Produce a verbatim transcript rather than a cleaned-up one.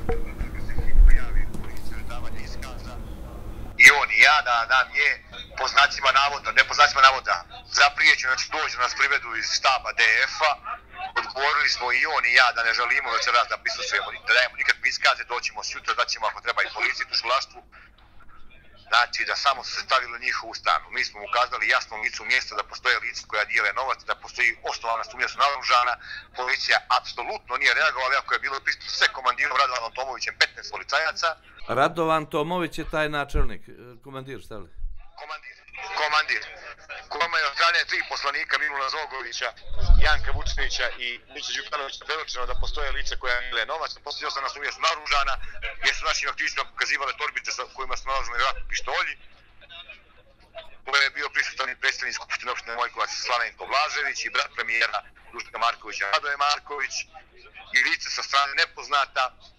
I on i ja da nam je po znacima navoda, ne po znacima navoda, zaprijećeno, znači dođu nas privedu iz štaba D F-a, odgovorili smo i on i ja da ne želimo večeras da prisustvujemo, da dajemo nikakve iskaze, doćemo sutra, da ćemo ako treba i policiji, tužilaštvu. Znači da samo su se stavili njihovu stranu. Mi smo ukazali jasnom licu mjesta da postoje lice koja dijele novac, da postoji osnovana sumnja su naoružana. Policija apsolutno nije reagovala, ako je bilo prisutno sve komandirom Radovanom Tomovićem, petnaest policajaca. Radovan Tomović je taj načelnik, komandir, šta li? Komandir. Komandir. Kojima je od strane tri poslanika Miluna Zogovića, Janka Vučinića i Mića Đukanovića predočeno da postoje lice koja dijele novac. Poslije osnovna sumnja su naoružana, jer su našim aktivistima pokazivale torbice sa kojima su naoružani vjerojatno pištolji. Koje je bio prisutan i predstavnik Skupštine opštine Mojkovac Slavenko Blažević i brat premijera Duška Markovića Radoje Marković i lice sa strane nepoznata.